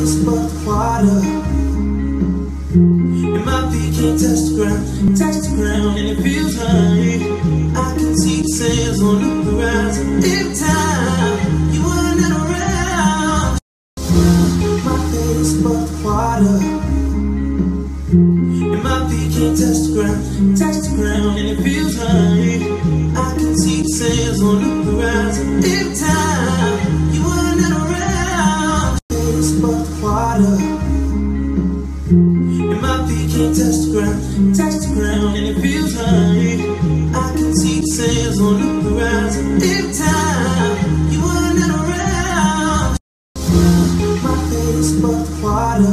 face above the water, and my feet can't touch the ground, and it feels like I can see the sails on the horizon. Every time you are not around, my face above the water, and my feet can't touch the ground, and it feels like I can see the sails on the horizon. Every time you are not around, face above the water, and my feet can't touch the ground, and it feels like I can see the sails on the horizon. Every time you are not around, my face above the water,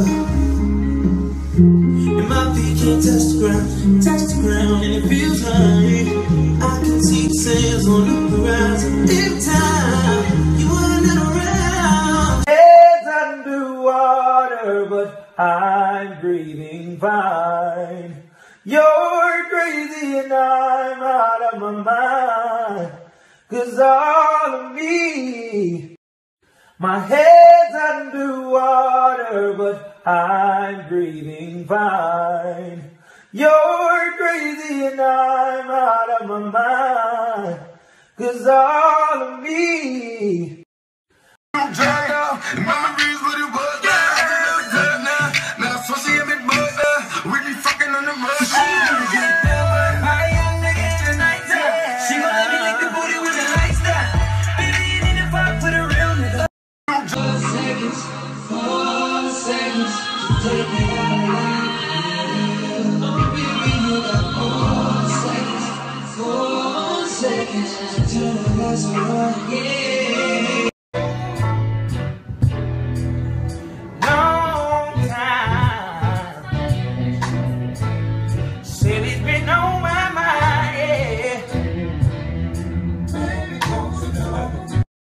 and my feet can't touch the ground, and it feels like I can see the sails on the horizon. Every time you are not around, head's underwater, but I'm breathing fine. You're crazy and I'm out of my mind, 'cause all of me, my head's underwater, but I'm breathing fine. You're crazy and I'm out of my mind, 'cause all of me. Memories what it was, now that's what she had me bugged. We be fucking on the road. My young nigga tonight, she gon' let me lick the booty with the lights down. Baby, you need to fuck for the real nigga. 4 seconds, take me out of line. Oh baby, you got 4 seconds, 4 seconds, turn the lights on, yeah.